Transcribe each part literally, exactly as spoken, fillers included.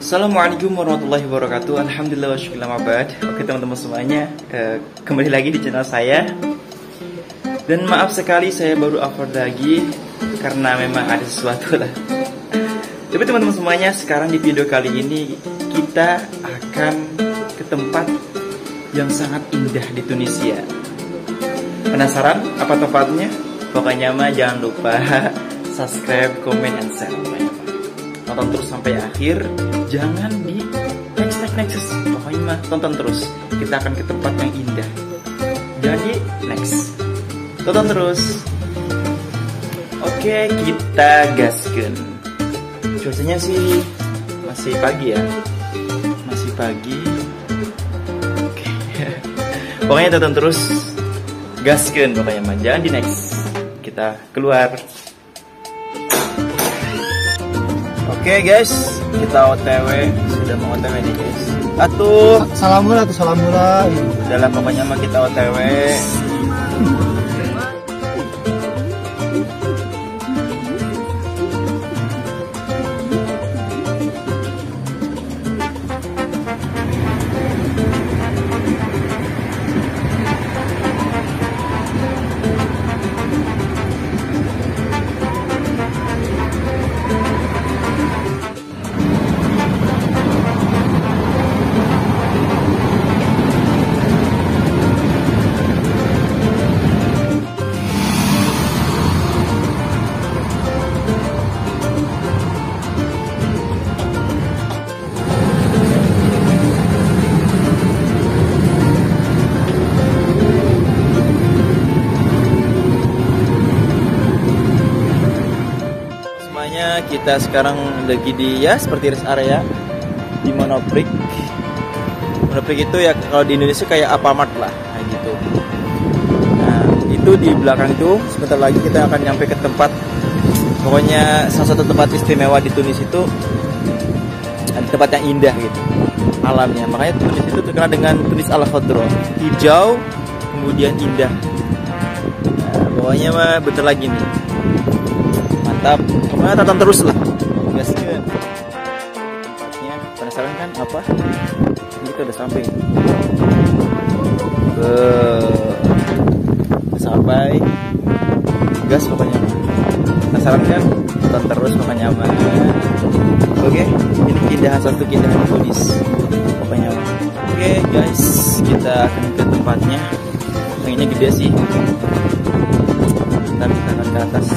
Assalamualaikum warahmatullahi wabarakatuh. Alhamdulillah wa syukur ma'bad. Oke teman-teman semuanya, eh, kembali lagi di channel saya. Dan maaf sekali saya baru upload lagi karena memang ada sesuatu lah. Tapi teman-teman semuanya, sekarang di video kali ini kita akan ke tempat yang sangat indah di Tunisia. Penasaran apa tempatnya? Pokoknya mah jangan lupa subscribe, comment, and share. Tonton terus sampai akhir, jangan di next next next. Pokoknya mah tonton terus. Kita akan ke tempat yang indah. Jangan di next. Tonton terus. Oke, kita gaskeun. Cuacanya sih masih pagi ya. Masih pagi. Oke. Pokoknya tonton terus. Gaskeun pokoknya mah. Jangan di next. Kita keluar. Oke okay guys, kita O T W, sudah mau O T W nih guys. Atuh, salamula tuh salamula. Dalam pokoknya mah kita O T W. Kita sekarang lagi di ya seperti rest area di Monoprix. Monoprix itu ya kalau di Indonesia kayak Alfamart lah, kayak gitu. Nah itu di belakang itu sebentar lagi kita akan nyampe ke tempat, pokoknya salah satu tempat istimewa di Tunis itu, ada tempat yang indah gitu alamnya. Makanya Tunis itu terkenal dengan Tunis al-Khodro, hijau kemudian indah. Nah, pokoknya mah bentar lagi nih. Mantap, pokoknya tonton terus lah. Gaskeun. Tempatnya penasaran kan apa? Ini kita udah sampai. Ke sampai. Gas pokoknya. Penasaran kan? Tonton terus pokoknya mah. Oke, ini keindahan satu keindahan Tunis. Pokoknya. Oke guys, kita akan ke tempatnya. Yang ini gede sih. Ntar kita akan ke atas.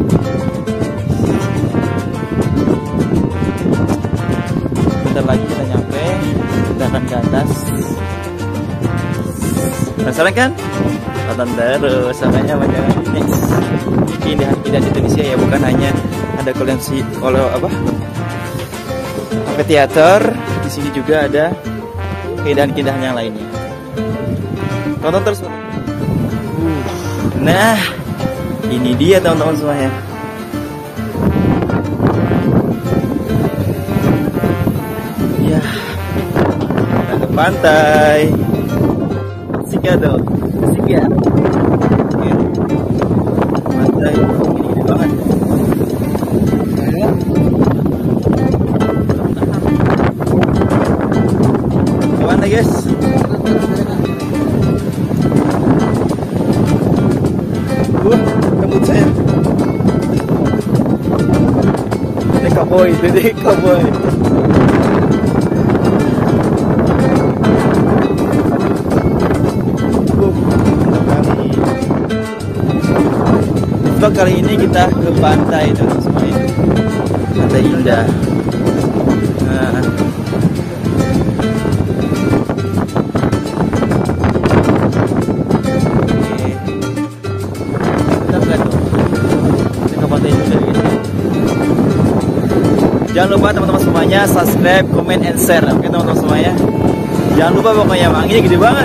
Bentar lagi kita nyampe, kita akan ke atas. Penasaran kan? Tonton terus, samanya banyak next. Keindahan-keindahan Indonesia ya, bukan hanya ada koleksi kalau apa? Sampai teater, di sini juga ada keindahan-keindahan yang lainnya. Tonton terus. Nah, ini dia teman-teman semuanya. Ya, kita ke pantai. Sika dong, Sika. Pantai ini gede banget. Ke pantai guys. Uh, rambut saya. Ini cowboy, ini cowboy. Vlog kali ini kita ke pantai teman semuanya. Pantai indah. Nah. Oke. Kita lihat tuh. Kita ke pantai indah guys. Jangan lupa teman-teman semuanya subscribe, comment, and share. Oke teman-teman semuanya. Jangan lupa pokoknya bang, ini gede banget.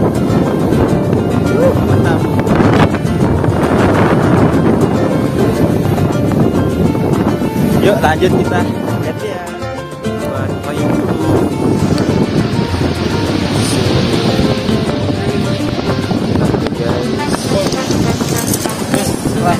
Uh, mantap. Yuk lanjut kita lihat ya. Buat payung dulu.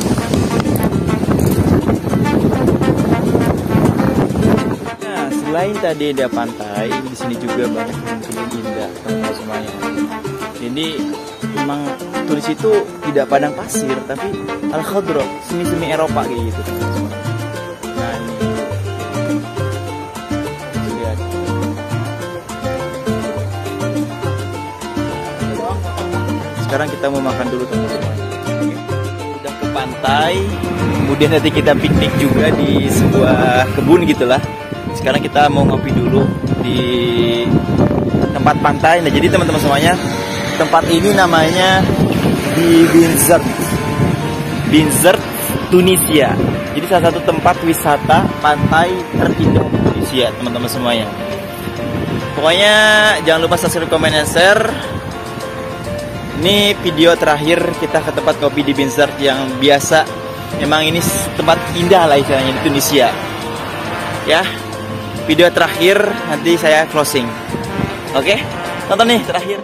Nah, selain tadi ada pantai, di sini juga banyak kebun indah teman-teman semuanya. Jadi memang Tunis itu tidak padang pasir, tapi al-khadra, semi-semi Eropa kayak gitu teman-teman. Nah ini, lihat. Sekarang kita mau makan dulu teman-teman. Udah ke pantai, kemudian nanti kita piknik juga di sebuah kebun gitulah. Sekarang kita mau ngopi dulu di tempat pantai. Nah jadi teman-teman semuanya, tempat ini namanya di Binzert, Binzert, Tunisia. Jadi salah satu tempat wisata pantai terindah di Tunisia teman-teman semuanya. Pokoknya jangan lupa subscribe, komen, dan share. Ini video terakhir kita ke tempat kopi di Binzert yang biasa. Memang ini tempat indah lah istilahnya di Tunisia. Ya, video terakhir nanti saya closing. Oke, tonton nih terakhir.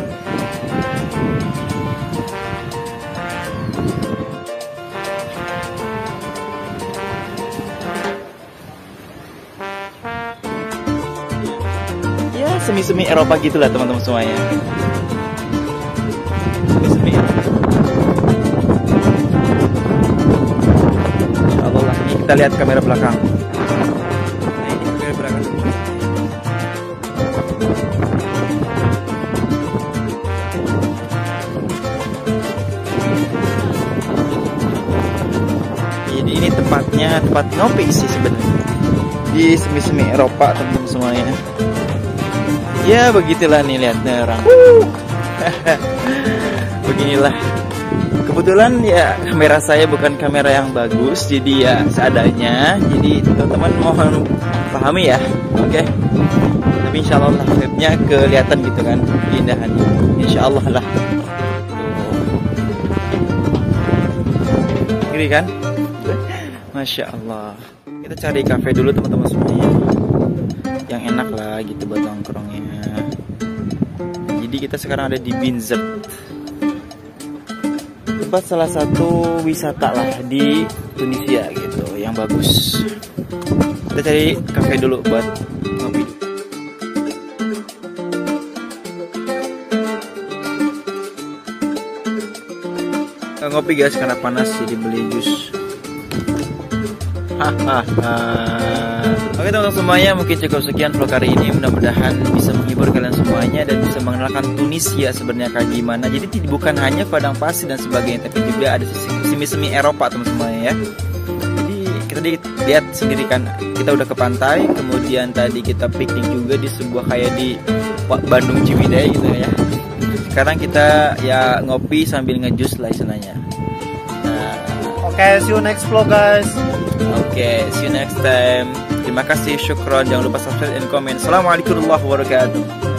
Ya, semi-semi Eropa gitulah teman-teman semuanya. Semi-semi Eropa. Insya Allah lah, ini kita lihat kamera belakang. Nah, ini kamera belakang. Jadi ini tempatnya tempat ngopi sih sebenarnya. Di semi-semi Eropa teman-teman semuanya. Ya begitulah nih lihatnya orang. Beginilah. Kebetulan ya kamera saya bukan kamera yang bagus, jadi ya seadanya. Jadi teman-teman mohon pahami ya, oke? Okay? Tapi insya Allah lah webnya kelihatan gitu kan keindahannya. Insya Allah lah. Gini kan? Masya Allah. Kita cari kafe dulu teman-teman semuanya, yang enak lah gitu buat nongkrongnya. Jadi kita sekarang ada di Binzert, tempat salah satu wisata lah di Tunisia gitu, yang bagus. Kita cari kafe dulu buat ngopi. Nggak ngopi guys karena panas, jadi beli jus. Hahaha. Oke teman-teman semuanya, mungkin cukup sekian vlog hari ini. Mudah-mudahan bisa menghibur kalian semuanya dan bisa mengenalkan Tunisia sebenarnya kayak gimana. Jadi bukan hanya padang pasir dan sebagainya, tapi juga ada semi-semi Eropa teman-teman semuanya ya. Jadi kita lihat sendiri kan, kita udah ke pantai, kemudian tadi kita piknik juga di sebuah kayak di Bandung Ciwidey gitu ya. Sekarang kita ya ngopi sambil ngejus lah istilahnya. Nah, Oke, okay, see you next vlog guys. Oke, okay, see you next time. Terima kasih, syukron. Jangan lupa subscribe dan komen. Assalamualaikum warahmatullahi wabarakatuh.